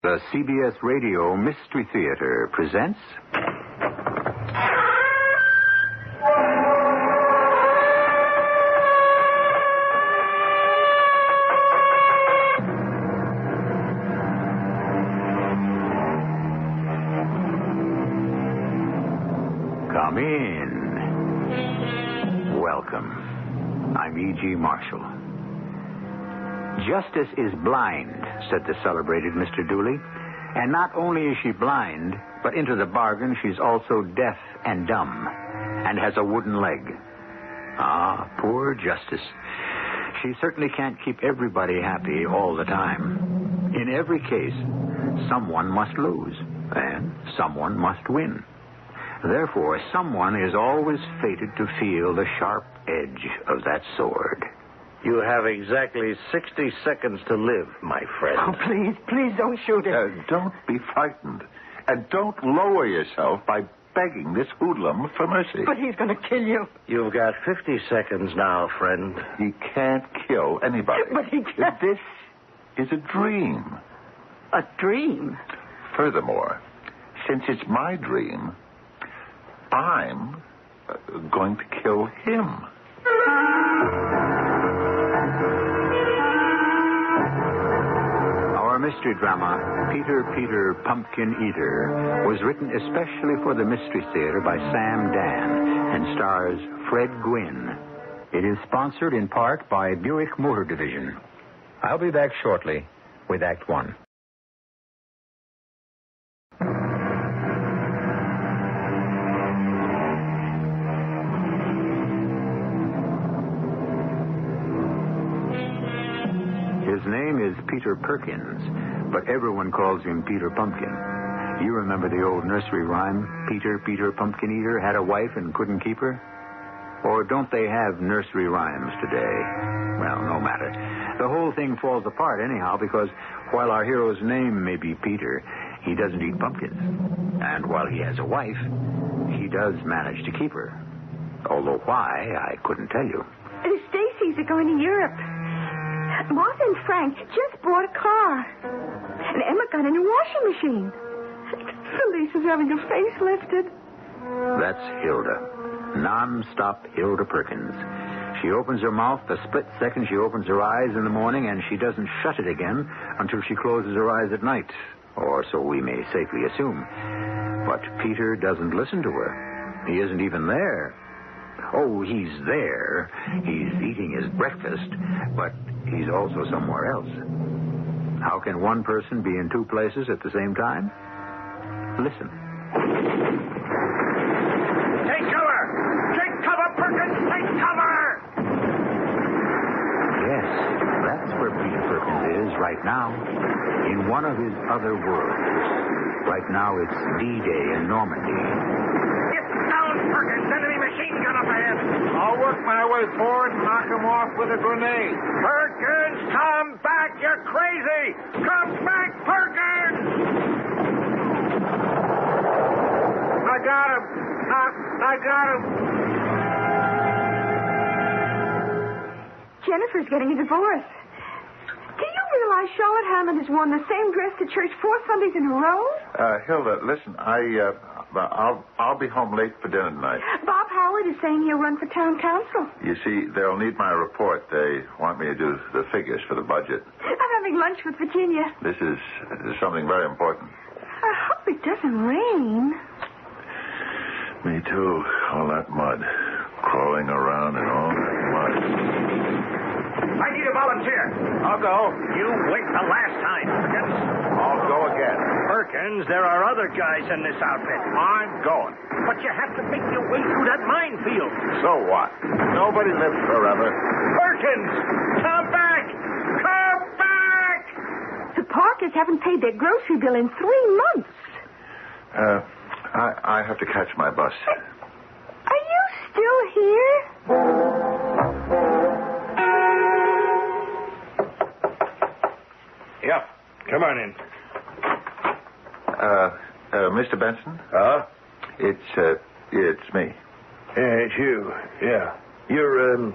The CBS Radio Mystery Theater presents... Come in. Welcome. I'm E.G. Marshall. Justice is blind, said the celebrated Mr. Dooley. And not only is she blind, but into the bargain, she's also deaf and dumb, and has a wooden leg. Ah, poor Justice. She certainly can't keep everybody happy all the time. In every case, someone must lose, and someone must win. Therefore, someone is always fated to feel the sharp edge of that sword. You have exactly 60 seconds to live, my friend. Oh, please don't shoot him. Don't be frightened. And don't lower yourself by begging this hoodlum for mercy. But he's going to kill you. You've got 50 seconds now, friend. He can't kill anybody. But he can't. This is a dream. A dream? Furthermore, since it's my dream, I'm going to kill him. Our mystery drama, Peter, Pumpkin Eater, was written especially for the Mystery Theater by Sam Dan and stars Fred Gwynne. It is sponsored in part by Buick Motor Division. I'll be back shortly with Act One. His name is Peter Perkins, but everyone calls him Peter Pumpkin. You remember the old nursery rhyme, Peter, Pumpkin Eater, had a wife and couldn't keep her? Or don't they have nursery rhymes today? Well, no matter. The whole thing falls apart anyhow, because while our hero's name may be Peter, he doesn't eat pumpkins. And while he has a wife, he does manage to keep her. Although why, I couldn't tell you. The Stacys are going to Europe. Martha and Frank just bought a car. And Emma got a new washing machine. Felice is having her face lifted. That's Hilda. Non-stop Hilda Perkins. She opens her mouth the split second she opens her eyes in the morning, and she doesn't shut it again until she closes her eyes at night. Or so we may safely assume. But Peter doesn't listen to her. He isn't even there. Oh, he's there. He's eating his breakfast, but he's also somewhere else. How can one person be in two places at the same time? Listen. Take cover! Take cover, Perkins! Take cover! Yes, that's where Peter Perkins is right now. In one of his other worlds. Right now it's D-Day in Normandy. Get down, Perkins! Enemy machine gun up ahead! I'll work my way forward and knock him off with a grenade. Perkins, come back! You're crazy! Come back, Perkins! I got him. I got him. Jennifer's getting a divorce. Do you realize Charlotte Hammond has worn the same dress to church 4 Sundays in a row? Hilda, listen, I'll be home late for dinner tonight. Bob Howard is saying he'll run for town council. You see, they'll need my report. They want me to do the figures for the budget. I'm having lunch with Virginia. This is something very important. I hope it doesn't rain. Me too. All that mud. Crawling around in all that mud. I need a volunteer. I'll go. You wait the last time, Perkins. I'll go again. Perkins, there are other guys in this outfit. I'm going. But you have to make your way through that minefield. So what? Nobody lives forever. Perkins, come back! Come back! The Parkers haven't paid their grocery bill in 3 months. I have to catch my bus. Are you still here? Yeah, come on in. Mr. Benson? Huh? It's me. It's you, yeah. You're,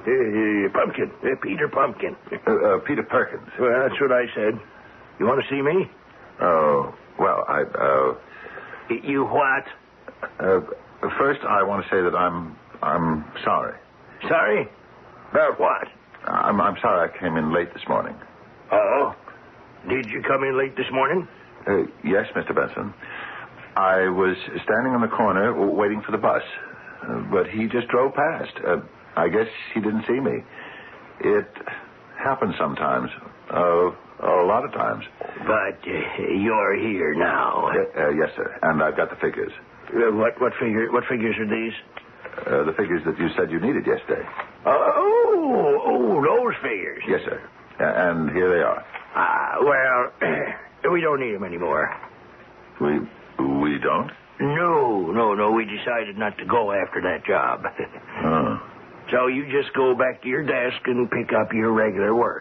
Pumpkin, Peter Pumpkin. Peter Perkins. Well, that's what I said. You want to see me? Oh, well, You what? First, I want to say that I'm sorry. Sorry? About what? I'm sorry I came in late this morning. Oh? Did you come in late this morning? Yes, Mr. Benson. I was standing on the corner waiting for the bus, but he just drove past. I guess he didn't see me. It happens sometimes. A lot of times. But you're here now. Yes, sir. And I've got the figures. What figures are these? The figures that you said you needed yesterday. Oh, those figures. Yes, sir. And here they are. Well, we don't need them anymore. We don't? No. We decided not to go after that job. Oh. So you just go back to your desk and pick up your regular work.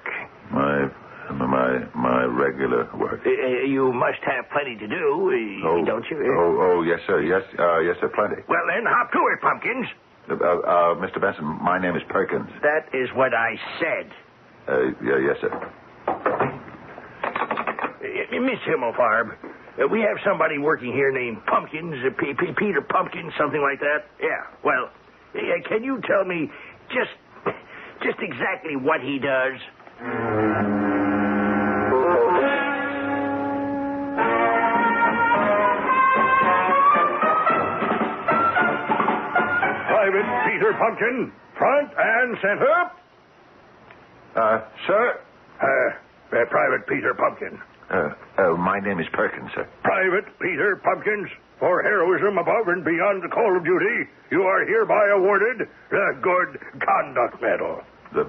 My regular work. You must have plenty to do, don't you? Oh, yes, sir. Yes, sir, plenty. Well, then, hop to it, Pumpkins. Mr. Benson, my name is Perkins. That is what I said. Yes, sir. Miss Himmelfarb, we have somebody working here named Pumpkins, Peter Pumpkins, something like that. Yeah, well, can you tell me just exactly what he does? Private Peter Pumpkin, front and center. Sir? Private Peter Pumpkin. My name is Perkins, sir. Private Peter Pumpkins, for heroism above and beyond the call of duty, you are hereby awarded the Good Conduct Medal.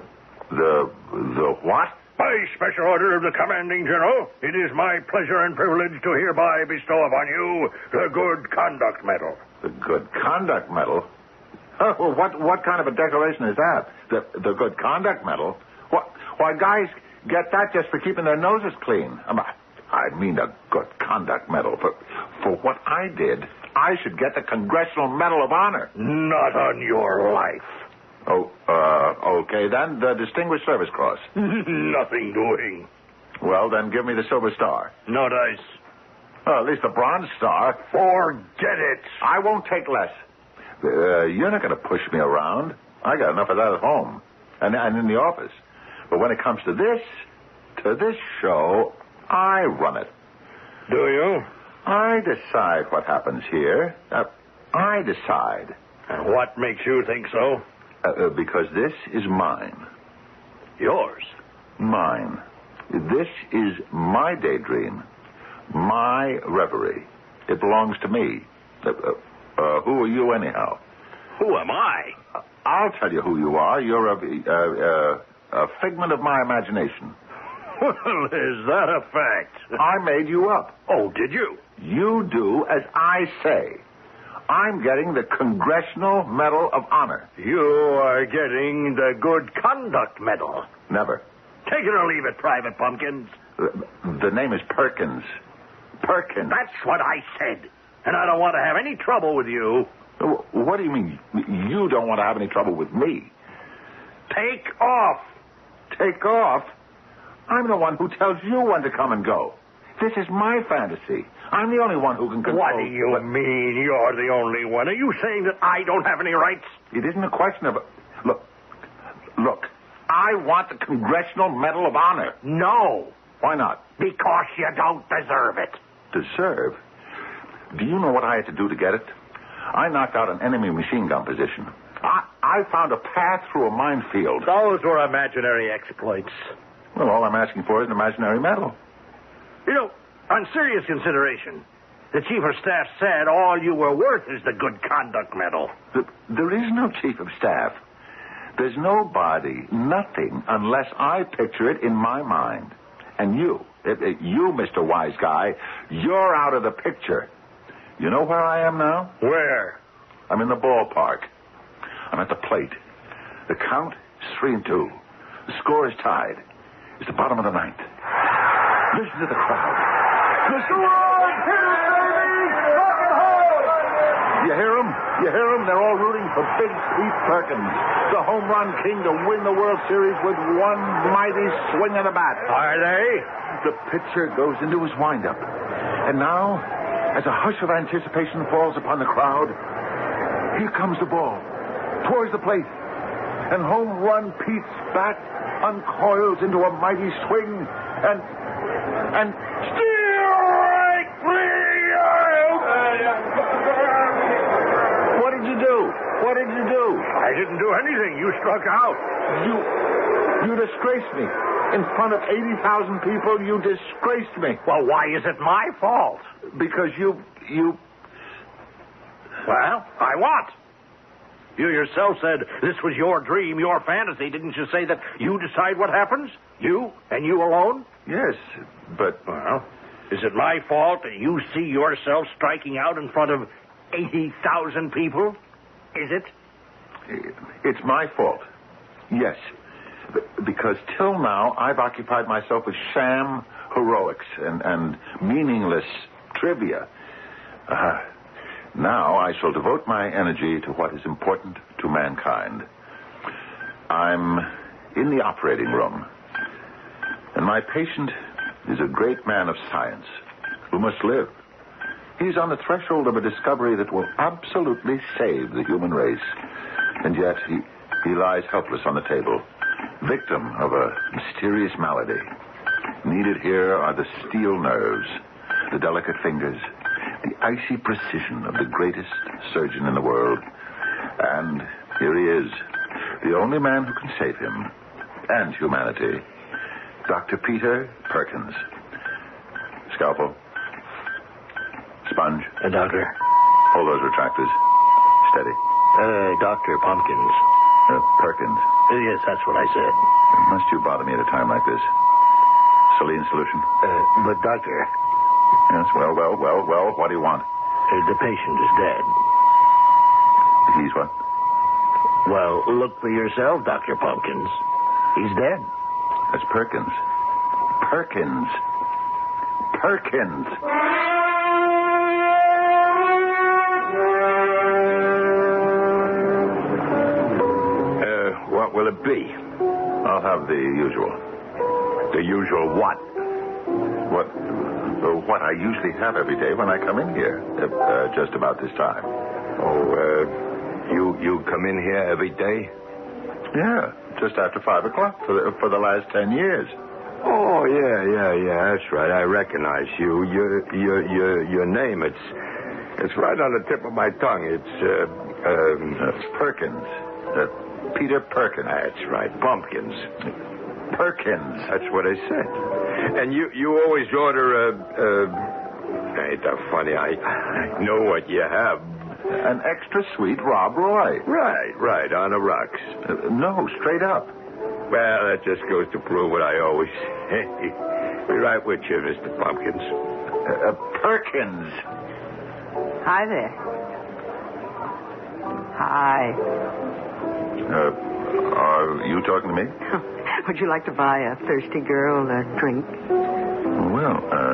The what? By special order of the commanding general, it is my pleasure and privilege to hereby bestow upon you the Good Conduct Medal. The Good Conduct Medal? Oh, what kind of a decoration is that? The Good Conduct Medal? Why, guys get that just for keeping their noses clean. I mean a Good Conduct Medal. For what I did, I should get the Congressional Medal of Honor. Not on your life. Oh, okay, then the Distinguished Service Cross. Nothing doing. Well, then give me the Silver Star. No dice. Well, at least the Bronze Star. Forget it. I won't take less. You're not going to push me around. I got enough of that at home and in the office. But when it comes to this show, I run it. Do you? I decide what happens here. I decide. What makes you think so? Because this is mine. Yours? Mine. This is my daydream. My reverie. It belongs to me. Who are you, anyhow? Who am I? I'll tell you who you are. You're a figment of my imagination. Well, is that a fact? I made you up. Oh, did you? You do as I say. I'm getting the Congressional Medal of Honor. You are getting the Good Conduct Medal. Never. Take it or leave it, Private Pumpkins. The name is Perkins. Perkins. That's what I said. And I don't want to have any trouble with you. What do you mean? You don't want to have any trouble with me? Take off. Take off? I'm the one who tells you when to come and go. This is my fantasy. I'm the only one who can control... What do you mean you're the only one? Are you saying that I don't have any rights? It isn't a question of... Look. I want the Congressional Medal of Honor. No. Why not? Because you don't deserve it. Deserve? Do you know what I had to do to get it? I knocked out an enemy machine gun position. I found a path through a minefield. Those were imaginary exploits. Well, all I'm asking for is an imaginary medal. You know, on serious consideration, the Chief of Staff said all you were worth is the Good Conduct Medal. There is no Chief of Staff. There's nobody, nothing, unless I picture it in my mind. And you, Mr. Wise Guy, you're out of the picture. You know where I am now? Where? I'm in the ballpark. I'm at the plate. The count is 3-2. The score is tied. It's the bottom of the ninth. Listen to the crowd. Mr. Wise, hit it, baby! Rock and roll! You hear them? You hear them? They're all rooting for Big Pete Perkins, the home run king, to win the World Series with one mighty swing of the bat. Are they? The pitcher goes into his windup. And now, as a hush of anticipation falls upon the crowd, here comes the ball towards the plate. And home run Pete's bat uncoils into a mighty swing and strike three. What did you do? What did you do? I didn't do anything. You struck out. You disgraced me. In front of 80,000 people, you disgraced me. Well, why is it my fault? Because you... Well, I what? You yourself said this was your dream, your fantasy. Didn't you say that you decide what happens? You and you alone? Yes, but... Well, is it my fault that you see yourself striking out in front of 80,000 people? Is it? It's my fault. Yes. Because till now, I've occupied myself with sham heroics and meaningless trivia. Now I shall devote my energy to what is important to mankind. I'm in the operating room, and my patient is a great man of science who must live. He's on the threshold of a discovery that will absolutely save the human race. And yet he lies helpless on the table, victim of a mysterious malady. Needed here are the steel nerves, the delicate fingers, the icy precision of the greatest surgeon in the world. And here he is, the only man who can save him and humanity, Dr. Peter Perkins. Scalpel. Sponge. Doctor. Hold those retractors. Steady. Dr. Pumpkins. Perkins. Yes, that's what I said. Must you bother me at a time like this? Saline solution? But, Doctor... Yes, well, what do you want? The patient is dead. He's what? Well, look for yourself, Dr. Pumpkins. He's dead. That's Perkins. Perkins. What will it be? I'll have the usual. The usual what? What I usually have every day when I come in here, just about this time. You come in here every day? Yeah, just after 5 o'clock for the last 10 years. Oh, yeah, that's right. I recognize you. Your name, it's right on the tip of my tongue. It's Perkins. Peter Perkins. That's right, Pumpkins. Perkins. That's what I said. And you always order ain't that funny? I know what you have. An extra sweet Rob Roy. Right, on the rocks. No, straight up. Well, that just goes to prove what I always say. Be right with you, Mr. Pumpkins. Perkins. Hi there. Hi. Are you talking to me? Would you like to buy a thirsty girl a drink? Well,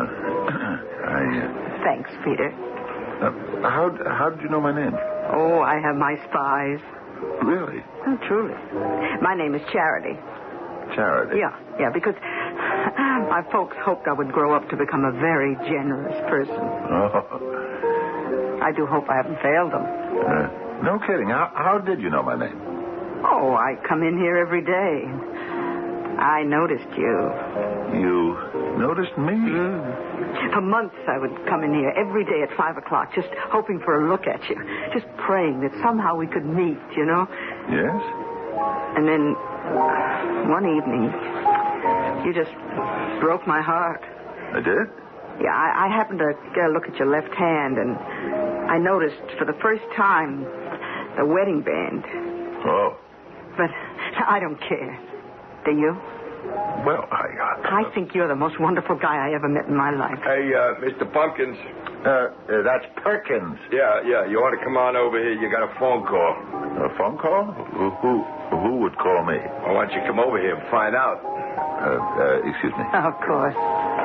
Thanks, Peter. How did you know my name? Oh, I have my spies. Really? Oh, truly. My name is Charity. Charity? Yeah, because my folks hoped I would grow up to become a very generous person. Oh. I do hope I haven't failed them. No kidding. How did you know my name? Oh, I come in here every day. I noticed you. You noticed me? For months I would come in here every day at 5 o'clock, just hoping for a look at you. Just praying that somehow we could meet, you know? Yes? And then one evening, you just broke my heart. I did? Yeah, I happened to get a look at your left hand, and I noticed for the first time the wedding band. Oh. But I don't care. Do you? Well, I think you're the most wonderful guy I ever met in my life. Hey, Mr. Pumpkins. That's Perkins. Yeah, you ought to come on over here. You got a phone call. A phone call? Who would call me? Why don't you come over here and find out? Excuse me. Of course.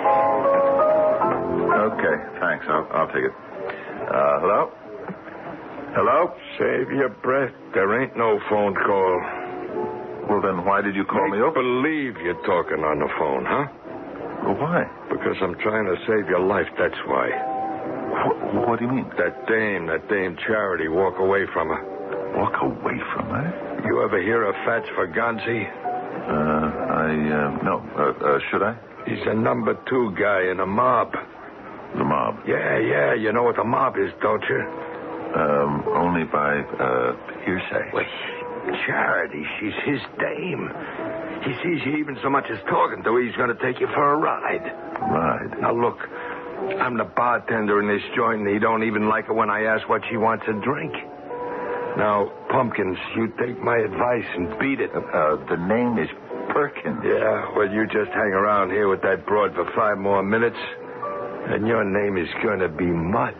Okay, thanks. I'll take it. Hello? Hello? Save your breath. There ain't no phone call. Well, then why did you call me up? Believe you're talking on the phone, huh? Well, why? Because I'm trying to save your life, that's why. What do you mean? That dame Charity, walk away from her. Walk away from her? You ever hear of Fats Ferganzi? No. Should I? He's the number 2 guy in the mob. The mob? Yeah. You know what the mob is, don't you? Only by, hearsay. Well, Charity, she's his dame. He sees you even so much as talking to her, he's going to take you for a ride. Ride? Now, look, I'm the bartender in this joint, and he don't even like it when I ask what she wants to drink. Now, Pumpkins, you take my advice and beat it. The name is Perkins. Yeah, well, you just hang around here with that broad for 5 more minutes, and your name is going to be Mud.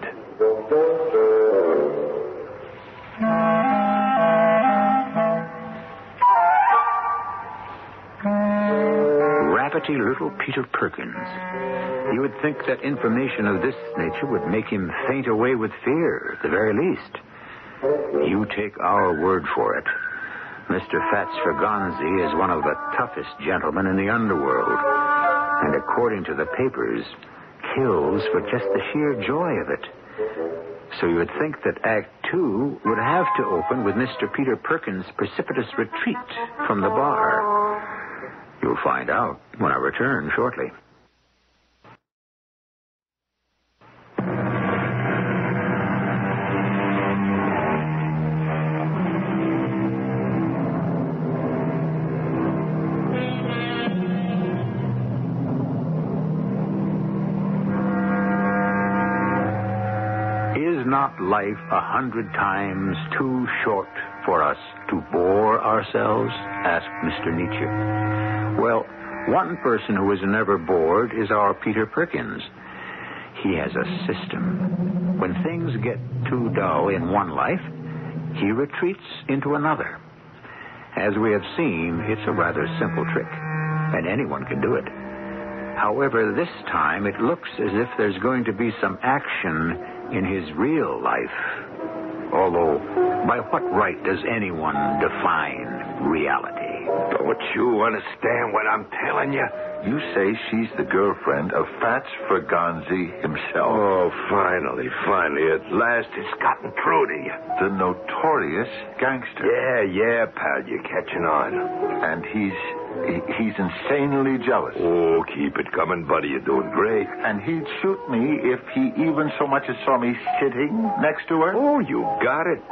Rabbity little Peter Perkins. You would think that information of this nature would make him faint away with fear, at the very least. You take our word for it. Mr. Fats Ferganzi is one of the toughest gentlemen in the underworld. And according to the papers, kills for just the sheer joy of it. So you would think that Act 2 would have to open with Mr. Peter Perkins' precipitous retreat from the bar. You'll find out when I return shortly. Is not life 100 times too short for us to bore ourselves? Asked Mr. Nietzsche. Well, one person who is never bored is our Peter Perkins. He has a system. When things get too dull in one life, he retreats into another. As we have seen, it's a rather simple trick, and anyone can do it. However, this time it looks as if there's going to be some action in his real life. Although, by what right does anyone define reality? Don't you understand what I'm telling you? You say she's the girlfriend of Fats Ferganzi himself. Oh, finally. At last it's gotten through to you. The notorious gangster. Yeah, pal, you're catching on. And he's insanely jealous. Oh, keep it coming, buddy. You're doing great. And he'd shoot me if he even so much as saw me sitting next to her. Oh, you got it.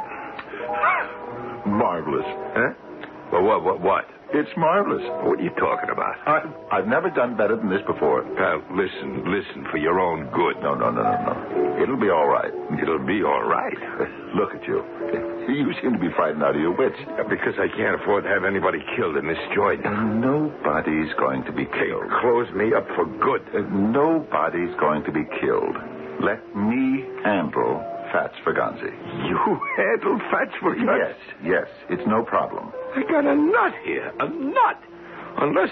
Marvelous. Huh? Well, what? It's marvelous. What are you talking about? I've never done better than this before. Listen, for your own good. No. It'll be all right. It'll be all right. Look at you. You seem to be frightened out of your wits. Because I can't afford to have anybody killed in this joint. Nobody's going to be killed. Close me up for good. Nobody's going to be killed. Let me handle Fats Ferganzi. You handle Fats Ferganzi? Yes. It's no problem. I got a nut here. A nut. Unless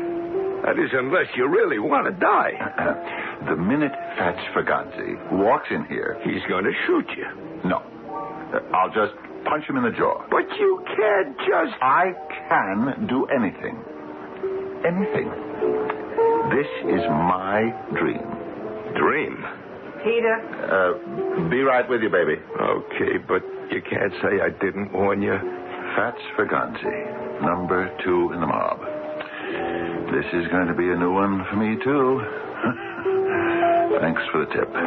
you really want to die. The minute Fats Ferganzi walks in here... He's going to shoot you. No. I'll just punch him in the jaw. But you can't just... I can do anything. Anything. This is my dream. Dream? Peter? Be right with you, baby. Okay, but you can't say I didn't warn you. Fats Ferganzi, number 2 in the mob. This is going to be a new one for me, too. Thanks for the tip.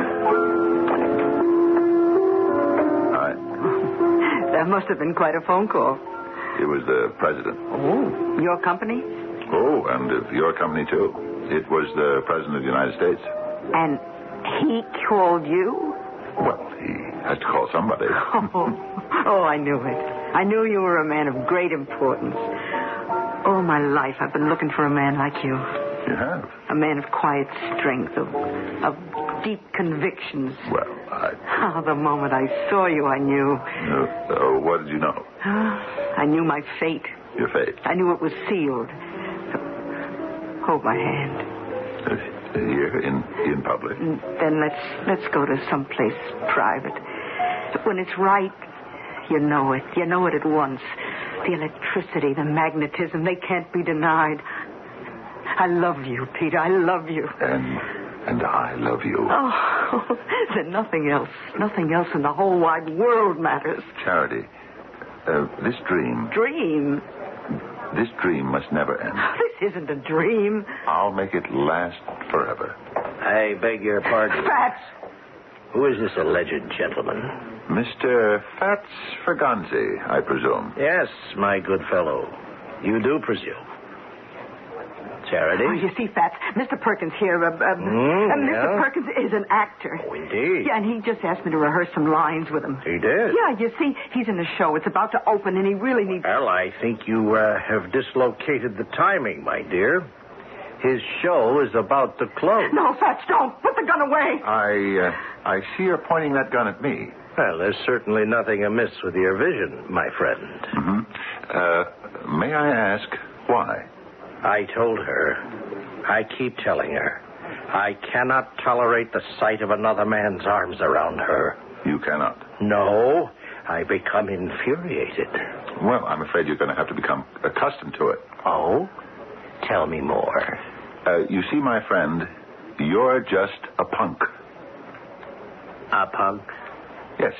Hi. That must have been quite a phone call. It was the president. Oh, your company? Oh, and of your company, too. It was the president of the United States. And he called you? Well, he has to call somebody. Oh, I knew it. I knew you were a man of great importance. All my life I've been looking for a man like you. You have? A man of quiet strength, of deep convictions. Well, the moment I saw you, I knew. What did you know? I knew my fate. Your fate? I knew it was sealed. Hold my hand. Here, in public? Then let's go to some place private. When it's right, you know it. You know it at once. The electricity, the magnetism, they can't be denied. I love you, Peter. I love you. And I love you. Oh, then nothing else in the whole wide world matters. Charity, this dream... Dream? This dream must never end. This isn't a dream. I'll make it last forever. I beg your pardon. Fats! Who is this alleged gentleman? Mr. Fats Ferganzi, I presume. Yes, my good fellow. You do presume. Charity? Oh, you see, Fats, Mr. Perkins here, Mr. Perkins is an actor. Oh, indeed. Yeah, and he just asked me to rehearse some lines with him. He did? Yeah, you see, he's in a show. It's about to open, and he really needs... Well, I think you have dislocated the timing, my dear. His show is about to close. No, Fats, don't. Put the gun away. I see you're pointing that gun at me. Well, there's certainly nothing amiss with your vision, my friend. Mm-hmm. May I ask why? I told her. I keep telling her. I cannot tolerate the sight of another man's arms around her. You cannot? No. I become infuriated. Well, I'm afraid you're going to have to become accustomed to it. Oh? Tell me more. You see, my friend, you're just a punk. A punk? Yes.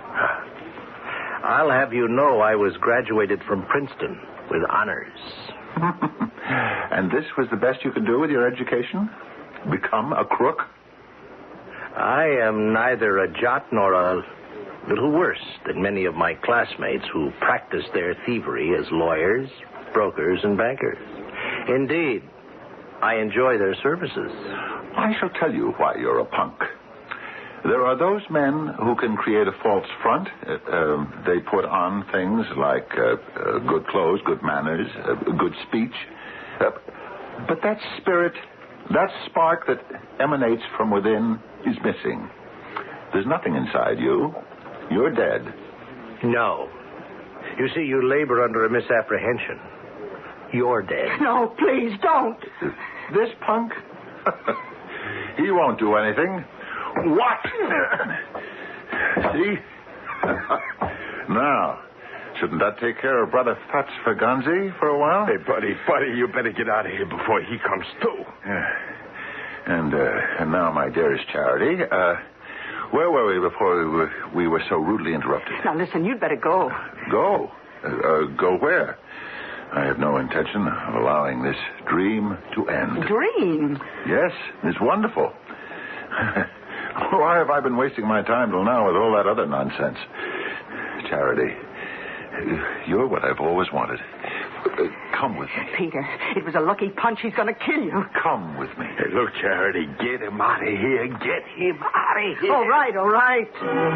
I'll have you know I was graduated from Princeton with honors. And this was the best you could do with your education? Become a crook? I am neither a jot nor a little worse than many of my classmates who practice their thievery as lawyers, brokers, and bankers. Indeed, I enjoy their services. I shall tell you why you're a punk. There are those men who can create a false front. They put on things like good clothes, good manners, good speech. But that spirit, that spark that emanates from within is missing. There's nothing inside you. You're dead. No. You see, you labor under a misapprehension. You're dead. No, please, don't. This punk? He won't do anything. What? See? Now, shouldn't that take care of Brother Fats Ferganzi for a while? Hey, buddy, you better get out of here before he comes too. Yeah. And now, my dearest Charity, where were we before we were so rudely interrupted? Now, listen, you'd better go. Go? Go where? I have no intention of allowing this dream to end. Dream? Yes, it's wonderful. Why have I been wasting my time till now with all that other nonsense? Charity, you're what I've always wanted. Come with me. Peter, it was a lucky punch. He's going to kill you. Come with me. Hey, look, Charity, get him out of here. Get him out of here. All right, all right.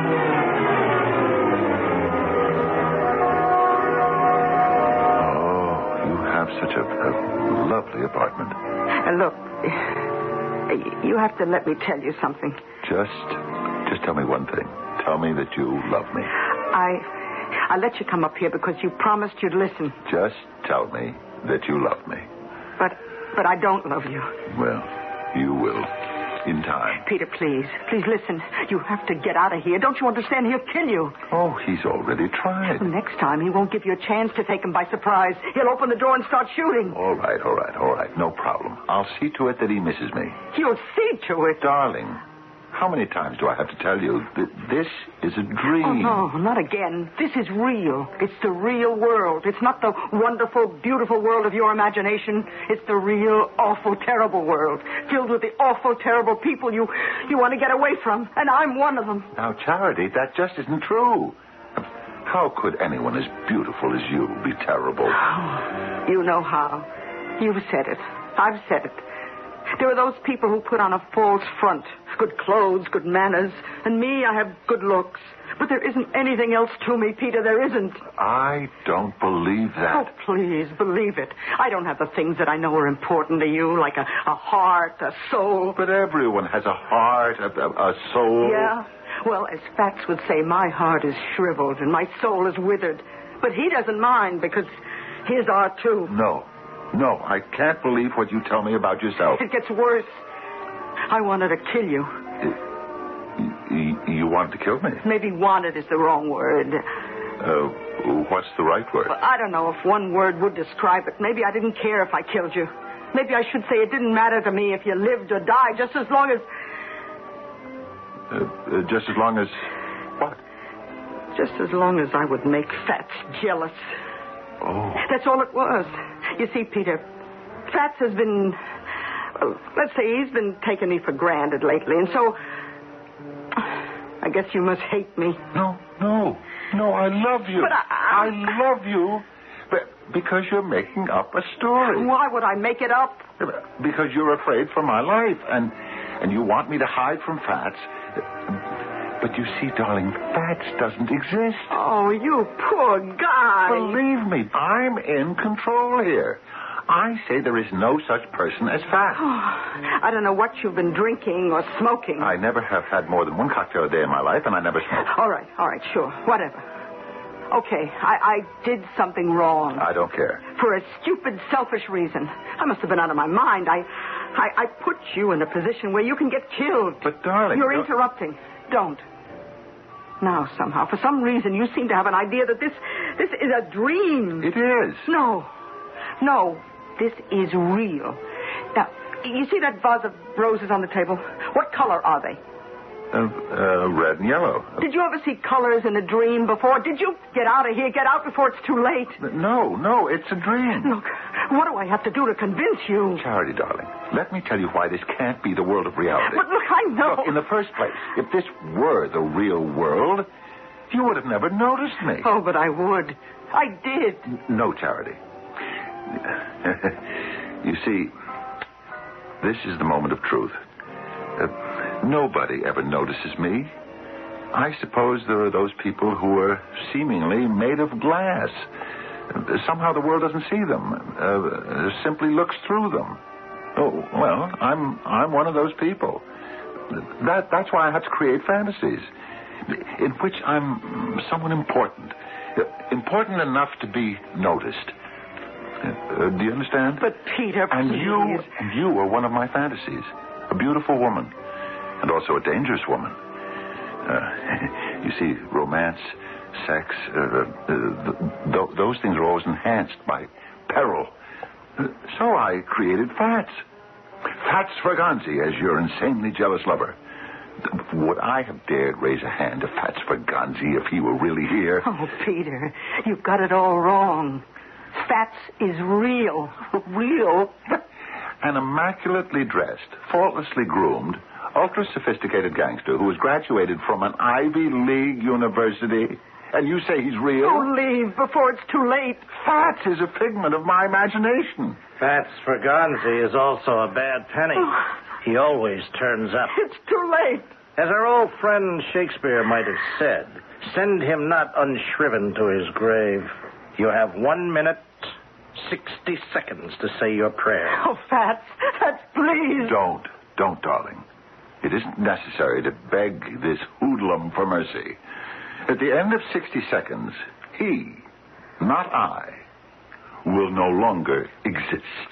Oh, you have such a lovely apartment. Look, you have to let me tell you something. Just tell me one thing. Tell me that you love me. I let you come up here because you promised you'd listen. Just tell me that you love me. But I don't love you. Well, you will. In time. Peter, please. Please listen. You have to get out of here. Don't you understand? He'll kill you. Oh, he's already tried. Next time, he won't give you a chance to take him by surprise. He'll open the door and start shooting. All right. No problem. I'll see to it that he misses me. You'll see to it. Darling, how many times do I have to tell you that this is a dream? Oh, no, not again. This is real. It's the real world. It's not the wonderful, beautiful world of your imagination. It's the real, awful, terrible world, filled with the awful, terrible people you want to get away from, and I'm one of them. Now, Charity, that just isn't true. How could anyone as beautiful as you be terrible? You know how. You've said it. I've said it. There are those people who put on a false front. Good clothes, good manners. And me, I have good looks. But there isn't anything else to me, Peter. There isn't. I don't believe that. Oh, please, believe it. I don't have the things that I know are important to you, like a heart, a soul. But everyone has a heart, a soul. Yeah? Well, as Fats would say, my heart is shriveled and my soul is withered. But he doesn't mind because his are too. No, I can't believe what you tell me about yourself. It gets worse. I wanted to kill you. You You wanted to kill me. Maybe wanted is the wrong word. What's the right word? Well, I don't know if one word would describe it. Maybe I didn't care if I killed you. Maybe I should say it didn't matter to me if you lived or died, just as long as... Just as long as... What? Just as long as I would make Fats jealous. Oh. That's all it was. You see, Peter, Fats has been... Well, let's say he's been taking me for granted lately, and so... I guess you must hate me. No, I love you. But I love you. But because you're making up a story. Why would I make it up? Because you're afraid for my life, and you want me to hide from Fats. But you see, darling, Fats doesn't exist. Oh, you poor guy. Believe me, I'm in control here. I say there is no such person as Fats. Oh, I don't know what you've been drinking or smoking. I never have had more than one cocktail a day in my life, and I never smoke. All right, sure, whatever. Okay, I did something wrong. I don't care. For a stupid, selfish reason. I must have been out of my mind. I put you in a position where you can get killed. But, darling... You're interrupting. Don't. Now, somehow, for some reason, you seem to have an idea that this is a dream. It is. No, this is real. Now, you see that vase of roses on the table? What color are they? Red and yellow. Did you ever see colors in a dream before? Did you get out of here? Get out before it's too late. No, it's a dream. Look, what do I have to do to convince you? Charity, darling, let me tell you why this can't be the world of reality. But look, I know. Look, in the first place, if this were the real world, you would have never noticed me. Oh, but I would. I did. No, Charity. You see, this is the moment of truth. Nobody ever notices me. I suppose there are those people who are seemingly made of glass. Somehow the world doesn't see them, simply looks through them. Oh, well, I'm one of those people. That's why I have to create fantasies in which I'm someone important. Important enough to be noticed. Do you understand? But, Peter, please. And you are one of my fantasies. A beautiful woman. And also a dangerous woman. You see, romance, sex, those things are always enhanced by peril. So I created Fats. Fats Ferganzi as your insanely jealous lover. Would I have dared raise a hand to Fats Ferganzi if he were really here? Oh, Peter, you've got it all wrong. Fats is real. Real? An immaculately dressed, faultlessly groomed, ultra-sophisticated gangster who has graduated from an Ivy League university. And you say he's real? Oh, leave before it's too late. Fats is a figment of my imagination. Fats Ferganzi is also a bad penny. He always turns up. It's too late. As our old friend Shakespeare might have said, send him not unshriven to his grave. You have 1 minute, 60 seconds to say your prayer. Oh, Fats, please. Don't, darling. It isn't necessary to beg this hoodlum for mercy. At the end of 60 seconds, he, not I, will no longer exist.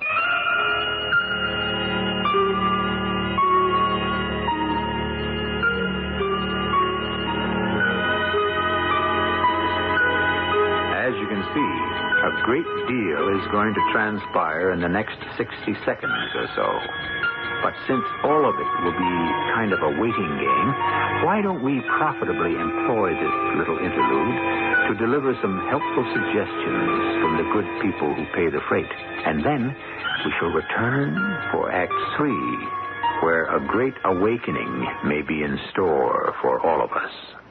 As you can see, a great deal is going to transpire in the next 60 seconds or so. But since all of it will be kind of a waiting game, why don't we profitably employ this little interlude to deliver some helpful suggestions from the good people who pay the freight. And then we shall return for Act 3, where a great awakening may be in store for all of us.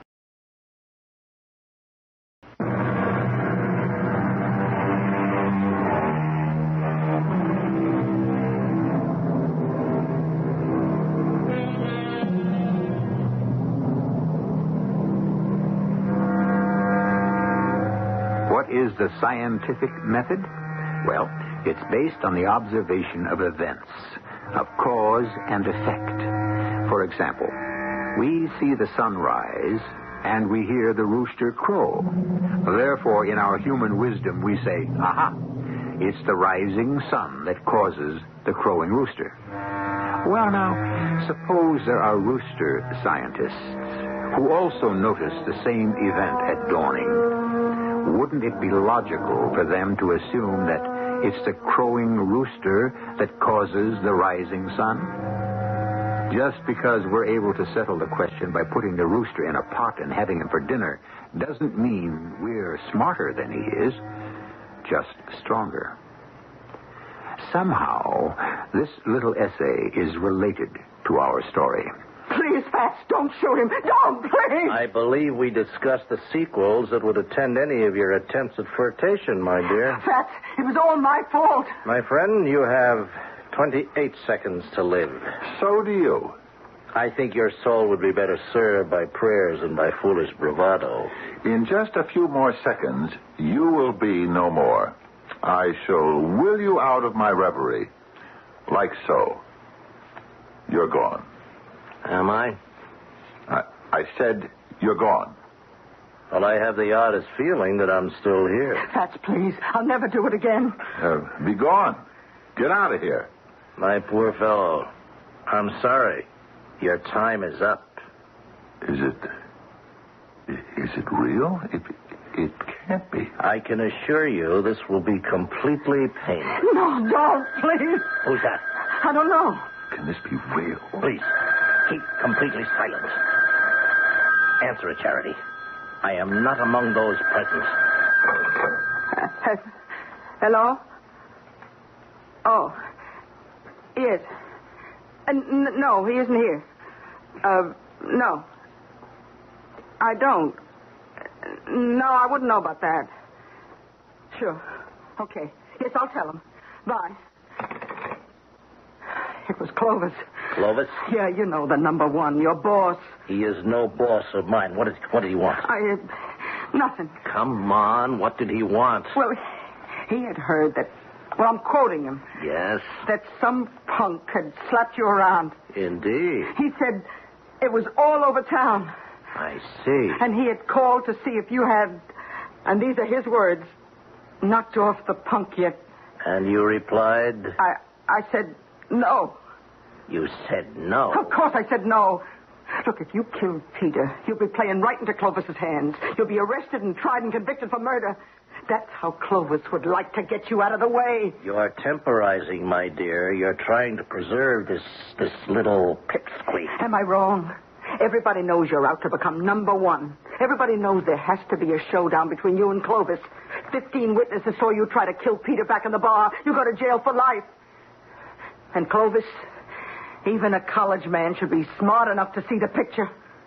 What is the scientific method? Well, it's based on the observation of events, of cause and effect. For example, we see the sun rise and we hear the rooster crow. Therefore, in our human wisdom, we say, aha, it's the rising sun that causes the crowing rooster. Well, now, suppose there are rooster scientists. who also noticed the same event at dawning. Wouldn't it be logical for them to assume that it's the crowing rooster that causes the rising sun? Just because we're able to settle the question by putting the rooster in a pot and having him for dinner doesn't mean we're smarter than he is, just stronger. Somehow, this little essay is related to our story. Please, Fats, don't shoot him. Don't, please. I believe we discussed the sequels that would attend any of your attempts at flirtation, my dear. Fats, it was all my fault. My friend, you have 28 seconds to live. So do you. I think your soul would be better served by prayers than by foolish bravado. In just a few more seconds, you will be no more. I shall will you out of my reverie. Like so. You're gone. Am I? I said you're gone. Well, I have the oddest feeling that I'm still here. Fats, please. I'll never do it again. Be gone. Get out of here. My poor fellow, I'm sorry. Your time is up. Is it real? It can't be. I can assure you this will be completely painless. No, don't, please. Who's that? I don't know. Can this be real? Please, keep completely silent. Answer it, Charity. I am not among those present. Hello? Oh. Yes. No, he isn't here. No. I don't. No, I wouldn't know about that. Sure. Okay. Yes, I'll tell him. Bye. It was Clovis. Clovis? Yeah, you know, the number one, your boss. He is no boss of mine. What did he want? Nothing. Come on, what did he want? Well, he had heard that, well, I'm quoting him. Yes? That some punk had slapped you around. Indeed. He said it was all over town. I see. And he had called to see if you had, and these are his words, knocked off the punk yet. And you replied? I said no. You said no? Of course I said no. Look, if you killed Peter, you'll be playing right into Clovis's hands. You'll be arrested and tried and convicted for murder. That's how Clovis would like to get you out of the way. You're temporizing, my dear. You're trying to preserve this little pipsqueak. Am I wrong? Everybody knows you're out to become number one. Everybody knows there has to be a showdown between you and Clovis. 15 witnesses saw you try to kill Peter back in the bar. You go to jail for life. And Clovis, even a college man should be smart enough to see the picture.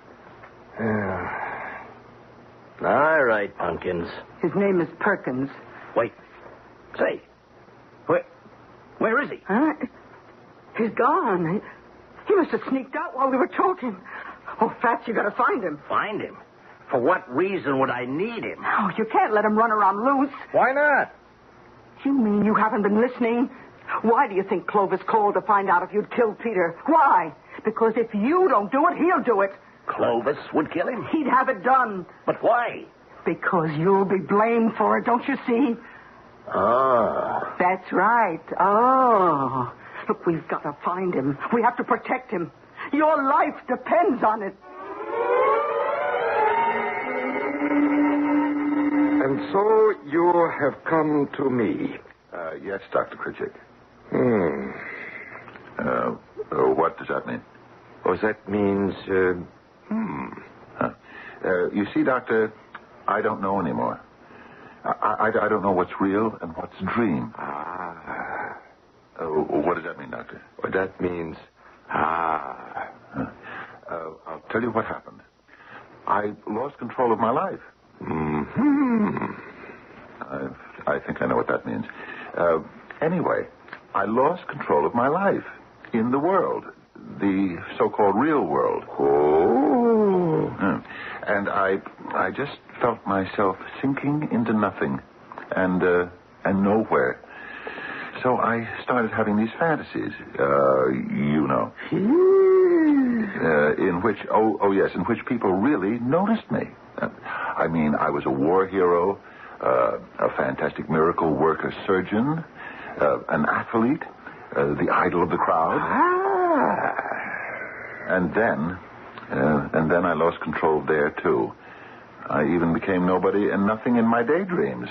All right, Pumpkins. His name is Perkins. Wait. Say, where is he? Huh? He's gone. He must have sneaked out while we were talking. Oh, Fats, you gotta find him. Find him? For what reason would I need him? Oh, you can't let him run around loose. Why not? You mean you haven't been listening? Why do you think Clovis called to find out if you'd killed Peter? Why? Because if you don't do it, he'll do it. Clovis would kill him? He'd have it done. But why? Because you'll be blamed for it, don't you see? Oh. That's right. Oh. Look, we've got to find him. We have to protect him. Your life depends on it. And so you have come to me. Yes, Dr. Critchick. What does that mean? Oh, that means, You see, Doctor, I don't know anymore. I don't know what's real and what's a dream. What does that mean, Doctor? Well, that means, I'll tell you what happened. I lost control of my life. I think I know what that means. Anyway, I lost control of my life in the world, the so-called real world. Oh. And I just felt myself sinking into nothing and nowhere. So I started having these fantasies, you know, in which people really noticed me. I mean, I was a war hero, a fantastic miracle worker surgeon, an athlete, the idol of the crowd. And then And then I lost control there, too. I even became nobody and nothing in my daydreams.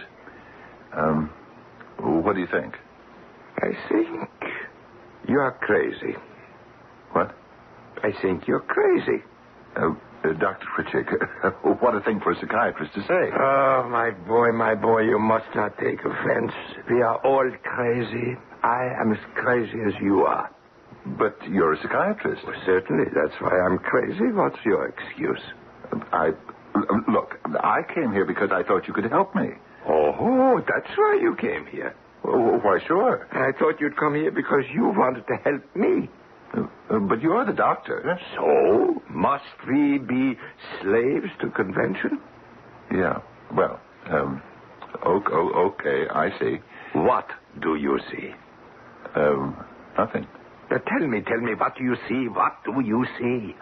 What do you think? I think you're crazy. What? I think you're crazy. Dr. Pritchett, what a thing for a psychiatrist to say. Oh, my boy, you must not take offense. We are all crazy. I am as crazy as you are. But you're a psychiatrist. Well, certainly, that's why I'm crazy. What's your excuse? Look, I came here because I thought you could help me. Oh, that's why you came here. Why, sure. I thought you'd come here because you wanted to help me. But you're the doctor. So, must we be slaves to convention? Yeah. Well, okay, I see. What do you see? Nothing. Tell me, what do you see? What do you see?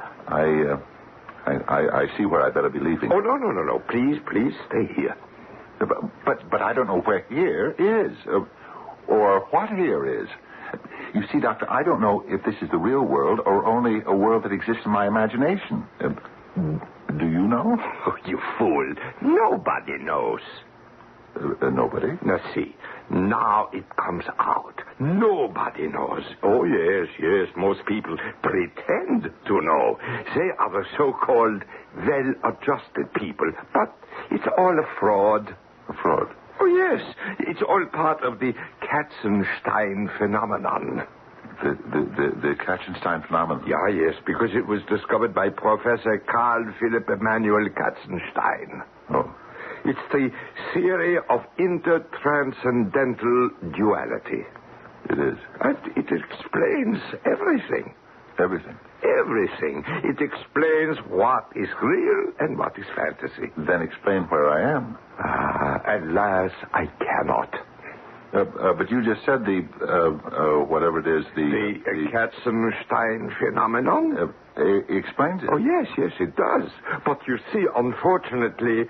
I see where I better be leaving. Oh, no. Please stay here. But I don't know where here is, or what here is. You see, Doctor, I don't know if this is the real world or only a world that exists in my imagination. Do you know? Oh, you fool. Nobody knows. Nobody? Now, see, now it comes out. Nobody knows. Oh, yes, most people pretend to know. They are the so-called well-adjusted people. But it's all a fraud. A fraud? Oh, yes. It's all part of the Katzenstein phenomenon. The Katzenstein phenomenon? Yeah, yes, because it was discovered by Professor Carl Philipp Emanuel Katzenstein. Oh. It's the theory of intertranscendental duality. It is. And it explains everything. Everything? Everything. It explains what is real and what is fantasy. Then explain where I am. Alas, I cannot. But you just said whatever it is, the Katzenstein phenomenon? Explains it. Oh, yes, it does. But you see, unfortunately,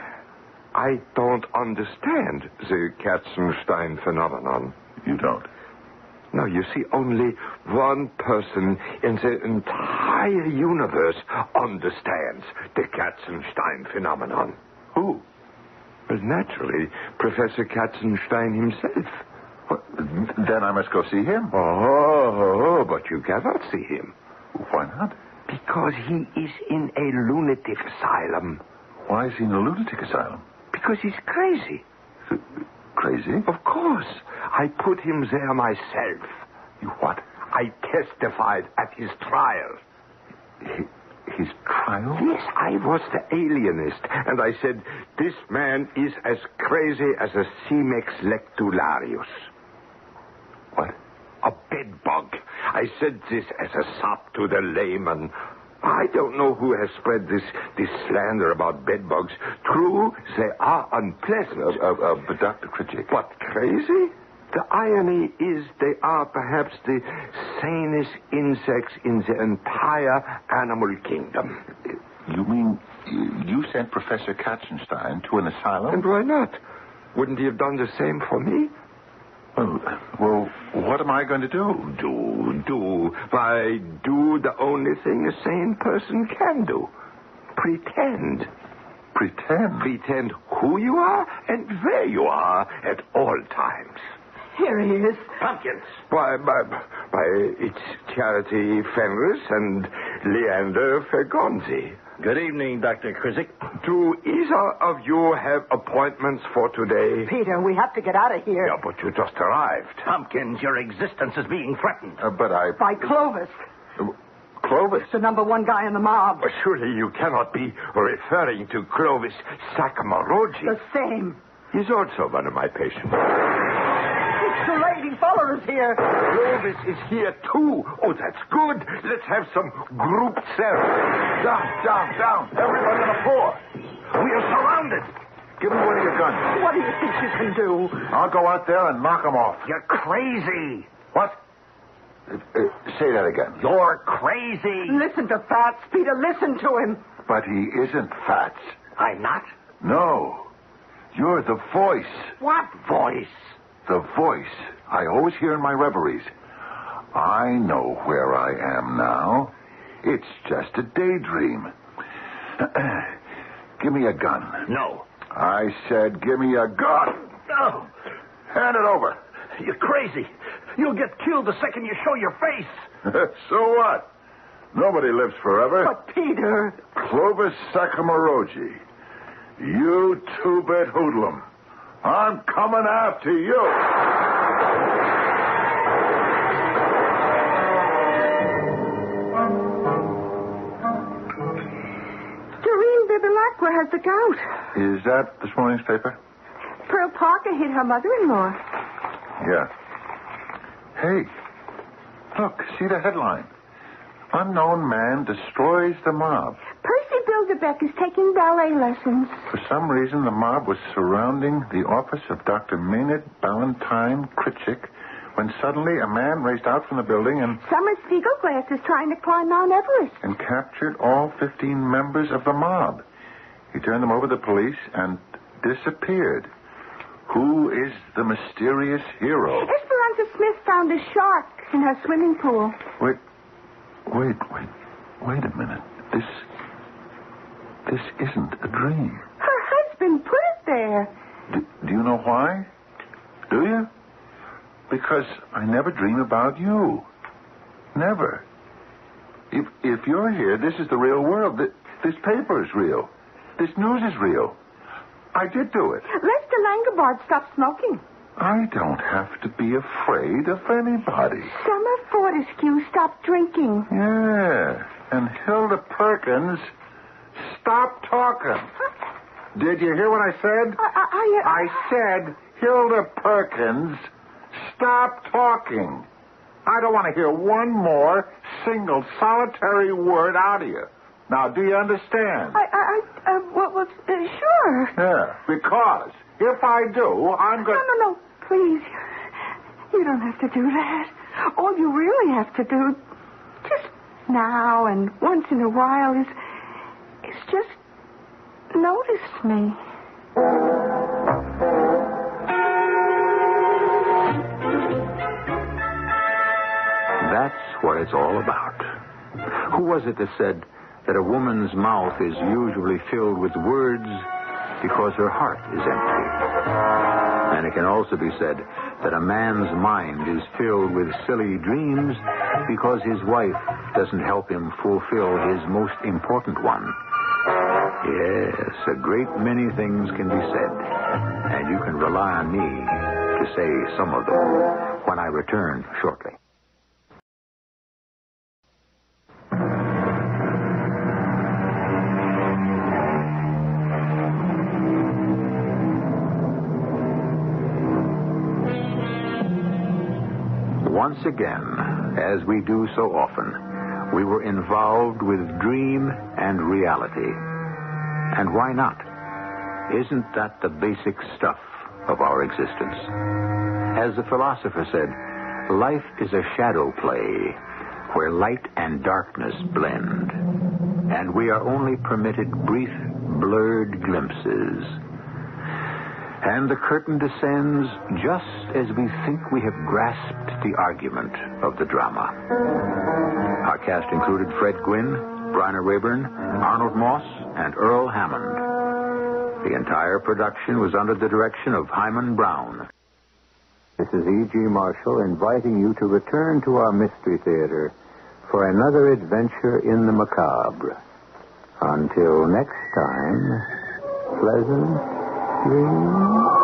I don't understand the Katzenstein phenomenon. You don't? No, you see, only one person in the entire universe understands the Katzenstein phenomenon. Who? Well, naturally, Professor Katzenstein himself. Well, then I must go see him. Oh, but you cannot see him. Why not? Because he is in a lunatic asylum. Why is he in a lunatic asylum? Because he's crazy. Crazy? Of course. I put him there myself. You what? I testified at his trial. His trial? Yes, I was the alienist. And I said, this man is as crazy as a Cimex lectularius. What? A bedbug. I said this as a sop to the layman. I don't know who has spread this slander about bedbugs. True, they are unpleasant. But Dr. Pritchett. What, crazy? The irony is they are perhaps the sanest insects in the entire animal kingdom. You mean you sent Professor Katzenstein to an asylum? And why not? Wouldn't he have done the same for me? Well, what am I going to do? Why, do the only thing a sane person can do. Pretend. Pretend? Pretend who you are and where you are at all times. Here he is. Pumpkins. Why, it's Charity Fenris and Leander Fergonzi. Good evening, Dr. Krizik. Do either of you have appointments for today? Peter, we have to get out of here. Yeah, but you just arrived. Pumpkins, your existence is being threatened. By Clovis. Clovis? The #1 guy in the mob. Well, surely you cannot be referring to Clovis Sakamaroghi. The same. He's also one of my patients. It's too late. He followed us here. Clovis is here, too. Oh, that's good. Let's have some group therapy. Down. Everybody on the floor. We are surrounded. Give me one of your guns. What do you think you can do? I'll go out there and knock them off. You're crazy. What? Say that again. You're crazy. Listen to Fats, Peter. Listen to him. But he isn't Fats. I'm not? No. You're the voice. What voice? The voice I always hear in my reveries. I know where I am now. It's just a daydream. Give me a gun. No. I said give me a gun. No. Hand it over. You're crazy. You'll get killed the second you show your face. So what? Nobody lives forever. But, Peter... Clovis Sacamarogi, you two-bit hoodlum. I'm coming after you. Doreen Bibilacqua has the gout. Is that this morning's paper? Pearl Parker hit her mother-in-law. Yeah. Hey, look, see the headline. Unknown man destroys the mob. Percy Bilderbeck is taking ballet lessons. For some reason, the mob was surrounding the office of Dr. Maynard Ballantyne Critchick when suddenly a man raced out from the building and... Summer Spiegelglass is trying to climb Mount Everest. And captured all 15 members of the mob. He turned them over to the police and disappeared. Who is the mysterious hero? Esperanza Smith found a shark in her swimming pool. Wait a minute. This isn't a dream. Her husband put it there. Do you know why? Do you? Because I never dream about you. Never. If you're here, this is the real world. This paper is real. This news is real. I did do it. Lester Langabard stopped smoking. I don't have to be afraid of anybody. Summer Fortescue stopped drinking. Yeah. And Hilda Perkins stopped talking. Did you hear what I said? I said Hilda Perkins stopped talking. I don't want to hear one more single solitary word out of you. Now, do you understand? Sure. Yeah, because if I do, I'm going to... No, please. You don't have to do that. All you really have to do, just now and once in a while, is just notice me. That's what it's all about. Who was it that said that a woman's mouth is usually filled with words because her heart is empty? And it can also be said that a man's mind is filled with silly dreams because his wife doesn't help him fulfill his most important one. Yes, a great many things can be said, and you can rely on me to say some of them when I return shortly. Once again, as we do so often, we were involved with dream and reality. And why not? Isn't that the basic stuff of our existence? As the philosopher said, life is a shadow play where light and darkness blend. And we are only permitted brief, blurred glimpses. And the curtain descends just as we think we have grasped the argument of the drama. Our cast included Fred Gwynne, Bryna Rayburn, Arnold Moss, and Earl Hammond. The entire production was under the direction of Hyman Brown. This is E.G. Marshall inviting you to return to our Mystery Theater for another adventure in the macabre. Until next time, pleasant dreams.